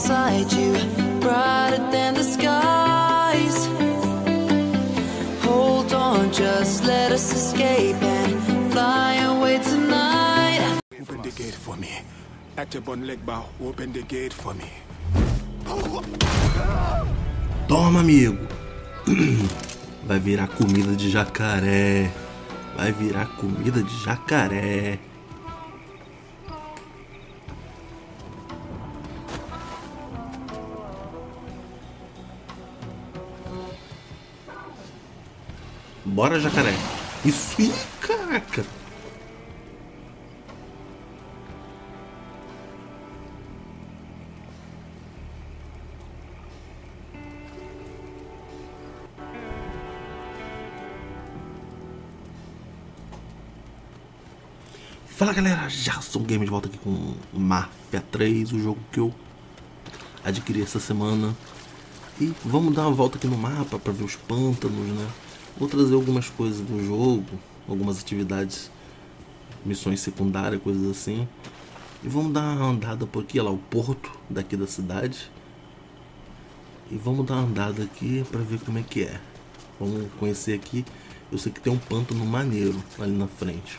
inside you, brighter than the skies. Hold on, just let us escape and fly away tonight. Open the gate for me. At your bun leg bow, open the gate for me. Toma, amigo. Vai virar comida de jacaré. Vai virar comida de jacaré. Bora, jacaré. Isso aí, caraca. Fala, galera, Jason Game de volta aqui com Mafia 3, o jogo que eu adquiri essa semana. E vamos dar uma volta aqui no mapa para ver os pântanos, né? Vou trazer algumas coisas do jogo, algumas atividades, missões secundárias, coisas assim. E vamos dar uma andada por aqui, olha lá, o porto daqui da cidade. E vamos dar uma andada aqui para ver como é que é. Vamos conhecer aqui. Eu sei que tem um pântano maneiro ali na frente.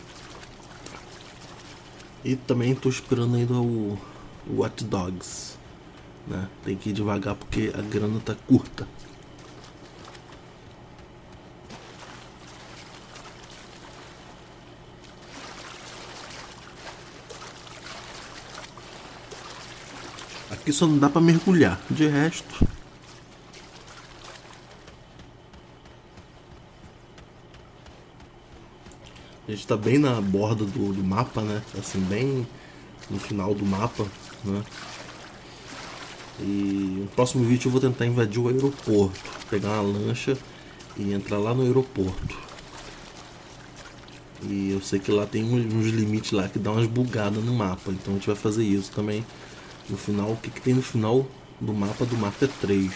E também estou esperando ainda o Watch Dogs, né? Tem que ir devagar porque a grana tá curta. Aqui só não dá para mergulhar, de resto. A gente tá bem na borda do mapa, né? Assim, bem no final do mapa, né? E no próximo vídeo eu vou tentar invadir o aeroporto. Pegar uma lancha e entrar lá no aeroporto. E eu sei que lá tem uns limites lá que dá umas bugadas no mapa. Então a gente vai fazer isso também no final. O que tem no final do mapa do Mafia 3?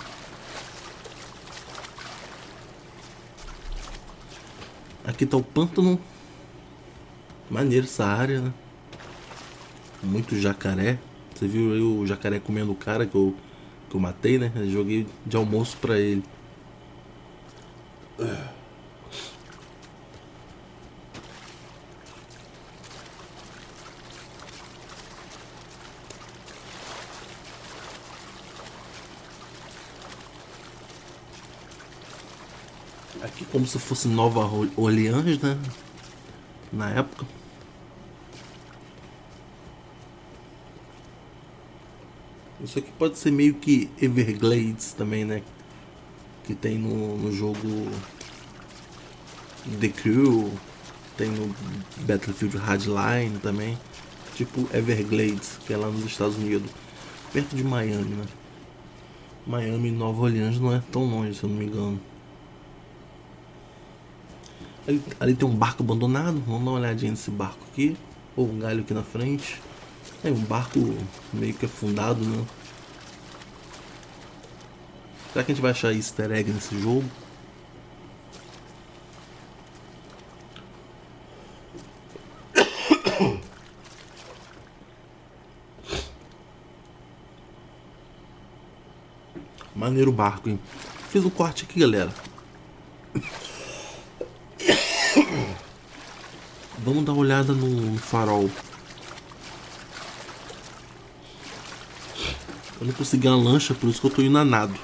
Aqui tá o pântano. Maneiro essa área, né? Muito jacaré. Você viu aí o jacaré comendo o cara que eu matei, né? Eu joguei de almoço pra ele. Aqui como se fosse Nova Orleans, né? Na época. Isso aqui pode ser meio que Everglades também, né? Que tem no jogo The Crew. Tem no Battlefield Hardline também. Tipo Everglades, que é lá nos Estados Unidos. Perto de Miami, né? Miami e Nova Orleans não é tão longe, se eu não me engano. Ali tem um barco abandonado. Vamos dar uma olhadinha nesse barco aqui. Ou um galho aqui na frente. É um barco meio que afundado, né? Será que a gente vai achar easter egg nesse jogo? Maneiro o barco, hein? Fiz um corte aqui, galera. Vamos dar uma olhada no farol. Eu não consegui uma lancha, por isso que eu tô indo a nado.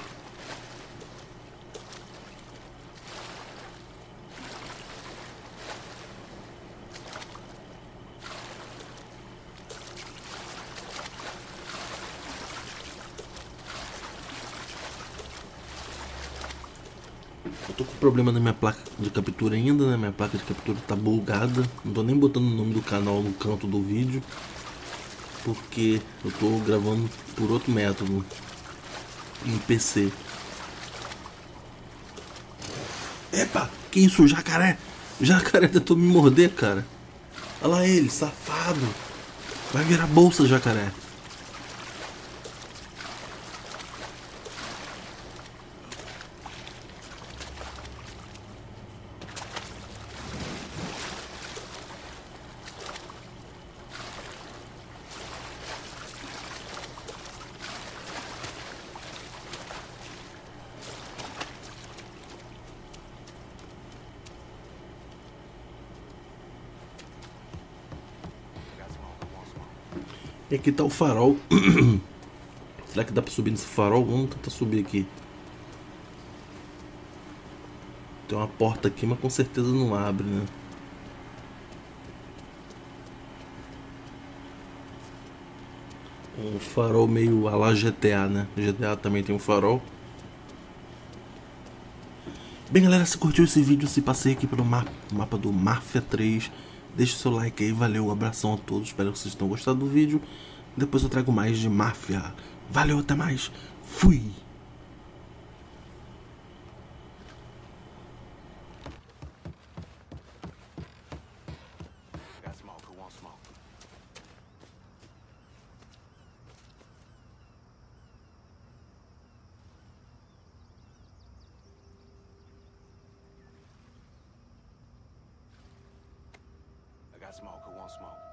Eu tô com problema na minha placa de captura ainda, né? Minha placa de captura tá bugada. Não tô nem botando o nome do canal no canto do vídeo, porque eu tô gravando por outro método, em PC. Epa, que isso, jacaré? O jacaré tentou me morder, cara. Olha lá ele, safado. Vai virar bolsa, jacaré. E aqui tá o farol. Será que dá pra subir nesse farol? Vamos tentar subir aqui. Tem uma porta aqui, mas com certeza não abre, né? Um farol meio a la GTA, né? GTA também tem um farol. Bem, galera, se curtiu esse vídeo, se passei aqui pelo mapa do Mafia 3, deixa o seu like aí, valeu, um abração a todos, espero que vocês tenham gostado do vídeo. Depois eu trago mais de Mafia. Valeu, até mais, fui! Got smoke, who wants smoke? I got smoke, who wants smoke?